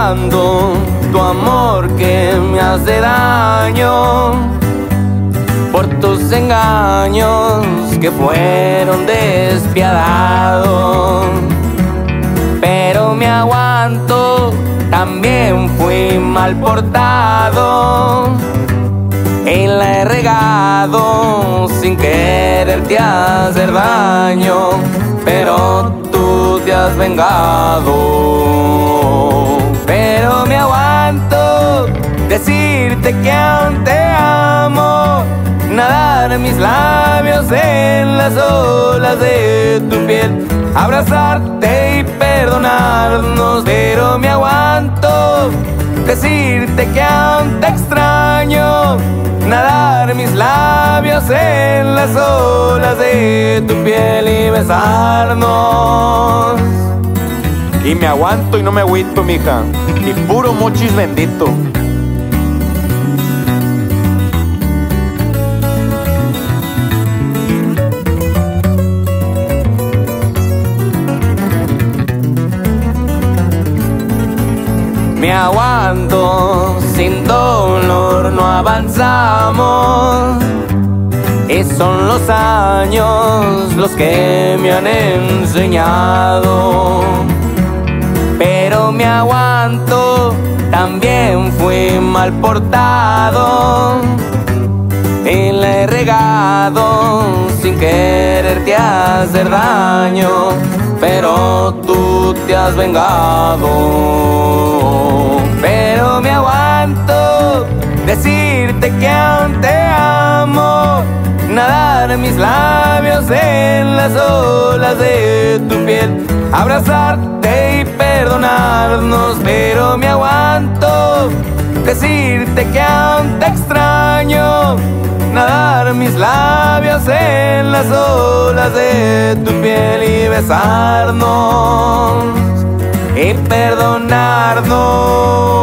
aguanto tu amor que me hace daño, por tus engaños que fueron despiadados. Pero me aguanto, también fui mal portado y la he regado sin quererte hacer daño, pero tú te has vengado. Pero me aguanto decirte que aún te amo, nadar mis labios en las olas de tu piel, abrazarte y perdonarnos. Pero me aguanto decirte que aún te extraño, nadar mis labios en las olas de tu piel y besarnos. Y me aguanto y no me agüito, mija, y puro mochis bendito. Me aguanto, sin dolor no avanzamos, y son los años los que me han enseñado. Pero me aguanto, también fui mal portado y la he regado sin quererte hacer daño, pero tú te has vengado. Pero me aguanto decirte que aún te amo, nadar mis labios en las olas de tu piel, abrazarte y perdonarnos. Pero me aguanto decirte que aún te extraño, nadar mis labios en las olas de tu piel y besarnos y perdonarnos.